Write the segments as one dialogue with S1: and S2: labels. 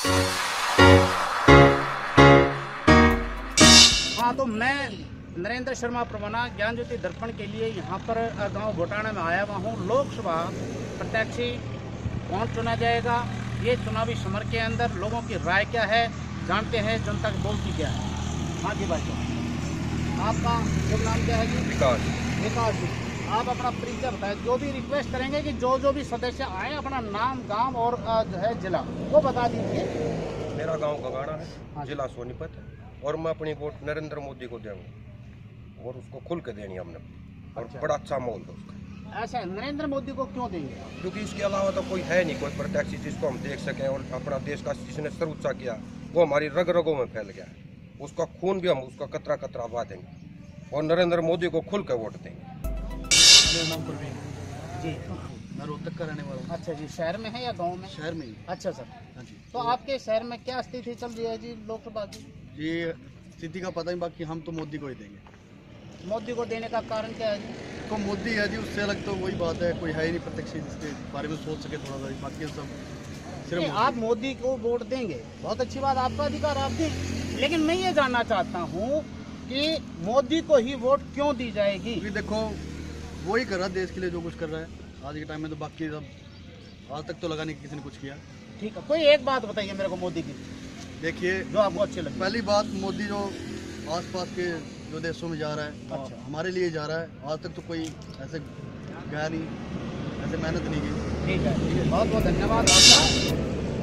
S1: हाँ, तो मैं नरेंद्र शर्मा प्रमाणा ज्ञान ज्योति दर्पण के लिए यहाँ पर गांव घोटाना में आया हुआ हूँ। लोकसभा प्रत्याशी कौन चुना जाएगा, ये चुनावी समर के अंदर लोगों की राय क्या है, जानते हैं जनता की बोलती क्या है। हाँ जी भाई साहब, आपका शुभ नाम क्या है जी? विकास जी। आप अपना परिचय बताएं। जो भी रिक्वेस्ट करेंगे कि जो भी सदस्य आए अपना नाम, गांव और जो है जिला वो बता दीजिए।
S2: मेरा गांव गगाड़ा है,
S1: हाँ,
S2: जिला सोनीपत है, और मैं अपनी वोट नरेंद्र मोदी को दूंगा और उसको खुल के देनी हमने, और
S1: अच्छा।
S2: बड़ा अच्छा माहौल है उसका।
S1: ऐसा नरेंद्र मोदी को क्यों देंगे?
S2: क्योंकि इसके अलावा तो कोई है नहीं, कोई प्रत्याशी जिसको हम देख सकें, और अपना देश का जिसने सर ऊंचा किया वो हमारी रग रगों में फैल गया है। उसका खून भी हम उसका कतरा कतरा बहा देंगे और नरेंद्र मोदी को खुल के वोट देंगे।
S3: मेरा नाम प्रवीण
S1: जी।
S3: मैं रोहतक का रहने वाला हूँ।
S1: अच्छा जी, शहर में है या गांव में?
S3: शहर में ही।
S1: अच्छा सर।
S3: हाँ जी।
S1: तो आपके शहर में क्या स्थिति चल रही है जी लोकसभा की?
S3: ये स्थिति का पता नहीं, बाकी हम तो मोदी को ही देंगे।
S1: मोदी को देने का कारण क्या है जी?
S3: तो मोदी है जी, उससे अलग तो वही बात है, कोई है ही नहीं प्रत्यक्ष जिसके बारे में सोच सके थोड़ा सा, बाकी सब सिर्फ
S1: नहीं, आप मोदी को वोट देंगे, बहुत अच्छी बात, आपका अधिकार, आप दें। लेकिन मैं ये जानना चाहता हूँ कि मोदी को ही वोट क्यों दी जाएगी?
S3: क्योंकि देखो वही कर रहा है देश के लिए जो कुछ कर रहा है आज के टाइम में, तो बाकी सब आज तक तो लगा नहीं कि किसी ने कुछ किया।
S1: ठीक है, कोई एक बात बताइए मेरे को मोदी की,
S3: देखिए
S1: जो आपको अच्छी लगे।
S3: पहली बात, मोदी जो आसपास के जो देशों में जा रहा है,
S1: अच्छा।
S3: हमारे लिए जा रहा है, आज तक तो कोई ऐसे गया नहीं, ऐसे मेहनत नहीं की।
S1: ठीक है, बहुत बहुत धन्यवाद आपका।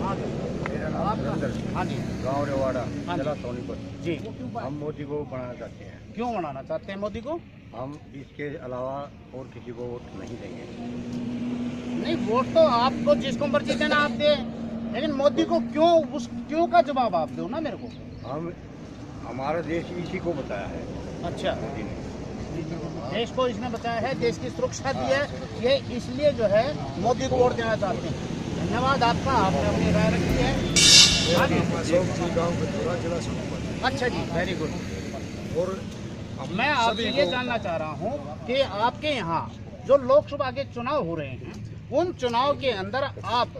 S1: हाँ जी,
S4: गाँव रेवाड़ा,
S1: हाँ
S4: जिला सोनीपत
S1: जी।
S4: हम मोदी को बनाना चाहते हैं।
S1: क्यों बनाना चाहते हैं मोदी को?
S4: हम इसके अलावा और किसी को वोट नहीं देंगे।
S1: नहीं, वोट तो आपको जिसको मर्जी देना आप दें, लेकिन मोदी को क्यों, उस क्यों का जवाब आप दो ना मेरे को।
S4: हम हमारा देश इसी को बताया है
S1: अच्छा,
S4: मोदी ने।
S1: देश को इसने बचाया है, देश की सुरक्षा दी है, ये इसलिए जो है मोदी को वोट देना चाहते हैं। धन्यवाद आपका, आपने अपनी राय रखी है। हाँ जी।
S3: जिला सोनीपत।
S1: अच्छा जी, वेरी गुड। और मैं आपसे ये जानना चाह रहा हूँ कि आपके यहाँ जो लोकसभा के चुनाव हो रहे हैं, उन चुनाव के अंदर आप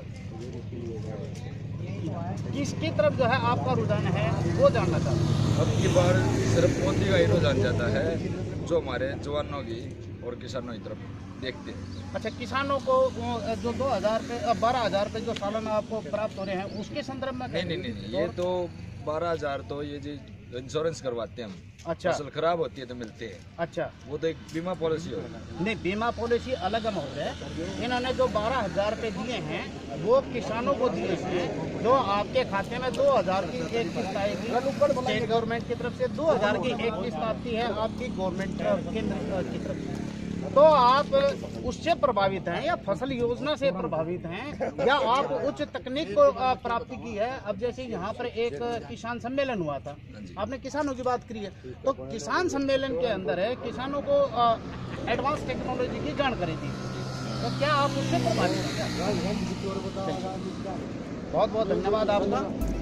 S1: किसकी तरफ जो है आपका रुझान है वो जानना चाहता हूँ।
S5: अब की बार सिर्फ मोदी का ही रुझान जाता है, जो हमारे जवानों की और किसानों की तरफ देखते हैं।
S1: अच्छा, किसानों को जो 2000 पे 12,000 पे जो सालाना आपको प्राप्त हो रहे हैं उसके संदर्भ में?
S5: नहीं, ये तो 12,000 तो ये जी इंश्योरेंस करवाते हैं हम।
S1: अच्छा।
S5: फसल खराब होती है तो मिलते हैं।
S1: अच्छा,
S5: वो तो एक बीमा पॉलिसी हो।
S1: नहीं, बीमा पॉलिसी अलग हम हो है। इन्होंने जो 12,000 रुपये दिए हैं वो किसानों को दिए हैं, जो आपके खाते में 2,000 की एक किस्त आएगी स्टेट गवर्नमेंट की तरफ से, 2,000 की एक किस्त आती है आपकी गवर्नमेंट केंद्र की तरफ से। तो आप उससे प्रभावित हैं या फसल योजना से प्रभावित हैं, या आप उच्च तकनीक को प्राप्ति की है? अब जैसे यहाँ पर एक किसान सम्मेलन हुआ था, आपने किसानों की बात करी है, तो किसान सम्मेलन के अंदर है किसानों को एडवांस टेक्नोलॉजी की जानकारी दी, तो क्या आप उससे प्रभावित हैं? बहुत बहुत धन्यवाद आपका।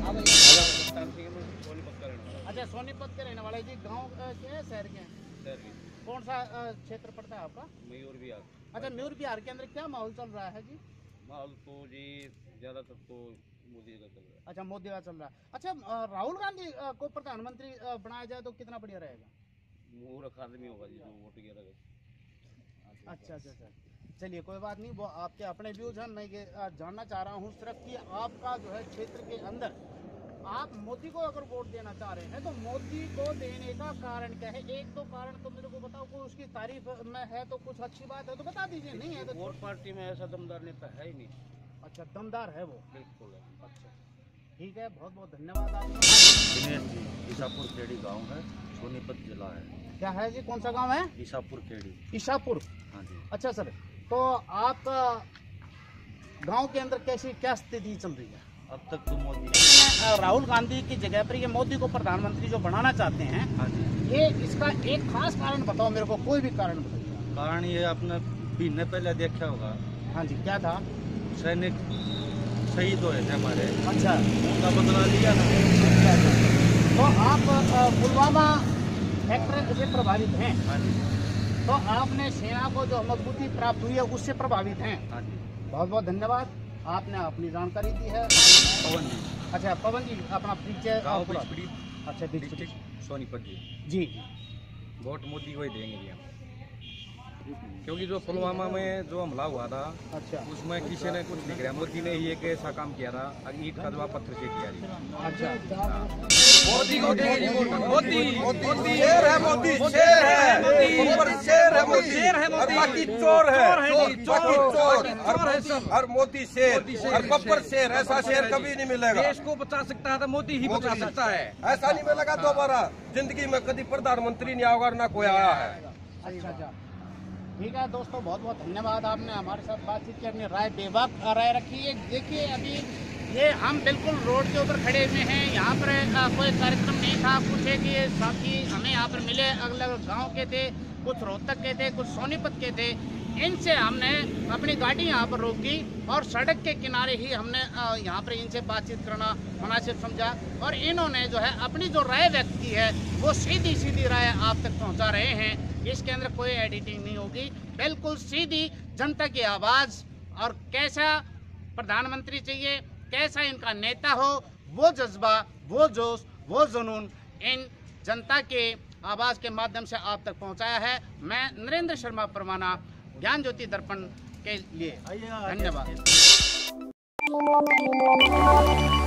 S1: अच्छा, सोनीपत के रहने वाले जी, गाँव के हैं शहर के हैं? कौन सा क्षेत्र पड़ता है आपका?
S6: मयूर विहार।
S1: अच्छा, मयूर विहार के अंदर क्या माहौल चल रहा है जी?
S6: माहौल तो जी ज्यादातर तो मोदी का चल रहा है।
S1: अच्छा, मोदी का चल रहा है। अच्छा, राहुल गांधी को प्रधानमंत्री बनाया जाए तो कितना बढ़िया रहेगा?
S6: मूर्ख आदमी होगा जी जो वोट गिरेगा।
S1: अच्छा, चलिए कोई बात नहीं, वो आपके अपने व्यूज हैं। मैं ये जानना चाह रहा हूँ सिर्फ कि आपका जो है क्षेत्र के अंदर आप मोदी को अगर वोट देना चाह रहे हैं तो मोदी को देने का कारण क्या है? एक तो कारण तो मेरे को बताओ, कोई उसकी तारीफ में है तो कुछ अच्छी बात है तो बता दीजिए, नहीं है तो
S6: वोट पार्टी में ऐसा दमदार नेता है ही नहीं।
S1: अच्छा, दमदार है वो?
S6: बिल्कुल है।
S1: अच्छा, ठीक है, बहुत बहुत धन्यवाद आपका।
S4: दिनेश जी, ईसापुर खेड़ी गाँव है, सोनीपत जिला है।
S1: क्या है जी, कौन सा गाँव है?
S4: ईसापुर खेड़ी।
S1: ईसापुर।
S4: हाँ जी।
S1: अच्छा सर, तो आपका गांव के अंदर कैसी क्या स्थिति चल रही है?
S4: अब तक तो मोदी
S1: राहुल गांधी की जगह पर ये मोदी को प्रधानमंत्री जो बनाना चाहते हैं,
S4: हाँ जी,
S1: ये इसका एक खास कारण बताओ मेरे को, कोई भी कारण बताइए।
S4: कारण ये आपने महीने पहले देखा होगा,
S1: हाँ जी, क्या था?
S4: सैनिक शहीद हुए थे हमारे।
S1: अच्छा,
S4: उनका बदला लिया ना।
S1: तो आप पुलवामा फैक्टर से प्रभावित हैं?
S4: हाँ जी।
S1: तो आपने सेना को जो मजबूती प्राप्त हुई है उससे प्रभावित हैं?
S4: हाँ जी।
S1: बहुत बहुत धन्यवाद, आपने अपनी जानकारी दी है।
S4: पवन जी।
S1: अच्छा पवन जी अपना परिचय
S7: गाँव
S1: थोड़ा-
S7: बिचपड़ी,
S1: अच्छा
S7: डिस्ट्रिक्ट सोनीपत जी।
S1: जी
S7: वोट मोदी को ही देंगे जी हम, क्योंकि जो पुलवामा में जो हमला हुआ था
S1: अच्छा
S7: उसमें किसी ने कुछ नहीं किया, मोदी ने ही एक ऐसा काम किया था, ईंट का जवाब पत्थर से किया जी।
S1: अच्छा
S5: मोदी को देंगे जी वोट। मोदी
S2: मोदी शेर है, मोदी शेर है, ऊपर शेर है मोदी, और बाकी चोर है, बाकी चोर, और मोदी शेर और बब्बर शेर। ऐसा शेर कभी नहीं मिलेगा।
S7: देश को बचा सकता है तो मोदी ही बचा सकता है।
S2: ऐसा नहीं मिलेगा दोबारा जिंदगी में, कभी प्रधानमंत्री नहीं आया और ना कोई आया है।
S1: अच्छा ठीक है दोस्तों, बहुत बहुत धन्यवाद, आपने हमारे साथ बातचीत की, अपनी राय बेबाक राय रखी है। देखिए अभी ये हम बिल्कुल रोड के ऊपर खड़े हुए हैं, यहाँ पर कोई कार्यक्रम नहीं था। कुछ है कि साथी हमें यहाँ पर मिले, अलग अलग गाँव के थे, कुछ रोहतक के थे, कुछ सोनीपत के थे। इनसे हमने अपनी गाड़ी यहाँ पर रोकी और सड़क के किनारे ही हमने यहाँ पर इनसे बातचीत करना मुनासिब समझा, और इन्होंने जो है अपनी जो राय व्यक्त की है वो सीधी सीधी राय आप तक पहुँचा रहे हैं। इसके अंदर कोई एडिटिंग नहीं होगी, बिल्कुल सीधी जनता की आवाज़। और कैसा प्रधानमंत्री चाहिए, कैसा इनका नेता हो, वो जज्बा, वो जोश, वो जुनून इन जनता के आवाज़ के माध्यम से आप तक पहुंचाया है। मैं नरेंद्र शर्मा परवाना, ज्ञान ज्योति दर्पण के लिए धन्यवाद।